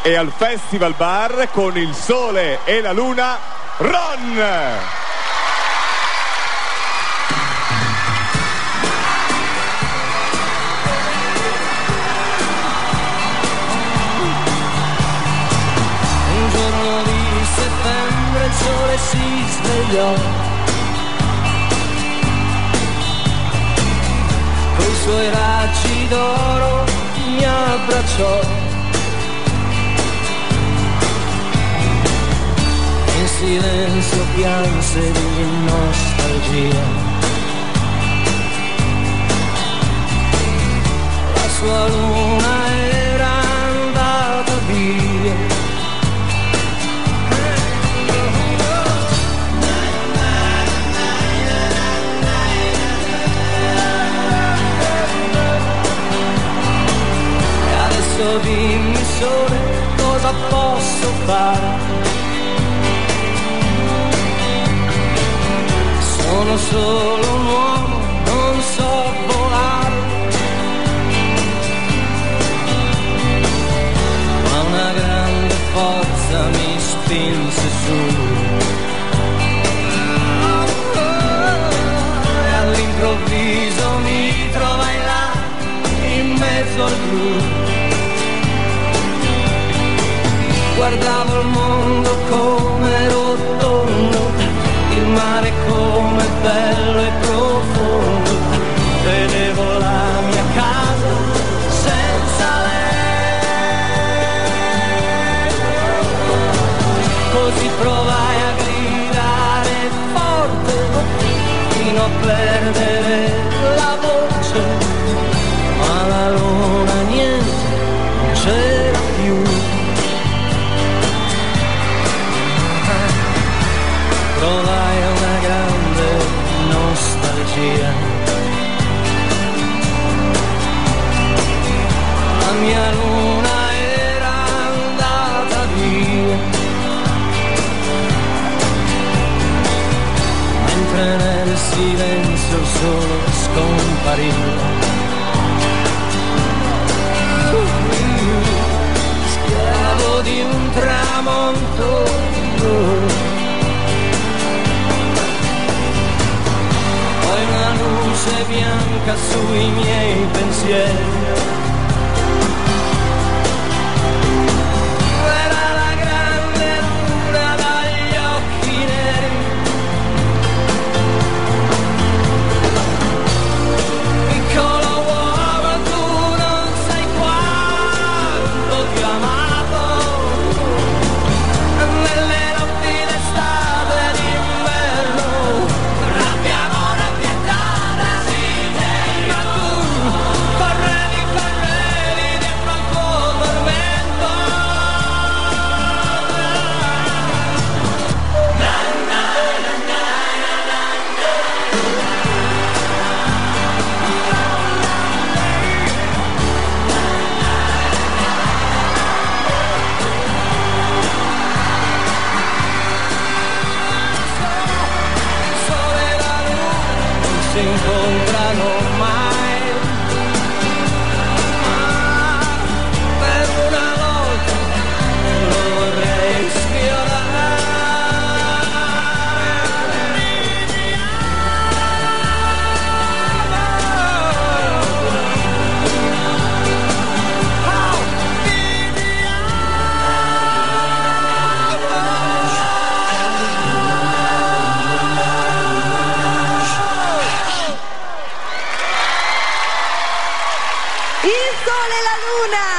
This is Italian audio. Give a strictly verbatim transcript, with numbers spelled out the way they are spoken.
E al Festival Bar con il sole e la luna, Ron! Un giorno di settembre il sole si svegliò, coi suoi raggi d'oro mi abbracciò. In silenzio pianse di nostalgia. La sua luna era andata via. E adesso dimmi sole cosa posso fare. Sono solo un uomo, non so volare, ma una grande forza mi spinse su. E all'improvviso mi trovai là, in mezzo al blu. Guardavo il mondo come rotondo, il mare come bello e profondo, vedevo la mia casa senza lei. Così provai a gridare forte fino a perdere la voce, ma la luna niente, non c'era più. Provai una grande nostalgia. La mia luna era andata via, mentre nel silenzio il sole scompariva. Schiavo di un tramonto, una luce bianca sui miei pensieri. Era la grande luna dagli occhi neri. Piccolo uomo, tu non sai quanto ti ho amato. Nelle notti d'estate e d'inverno, rabbia, amore, pietà, desiderio. Ma tu correvi, correvi dietro al tuo tormento. Il sole e la luna non si incontrano mai, ma per una volta lo vorrei sfiorare. Oh, Il sole e la luna.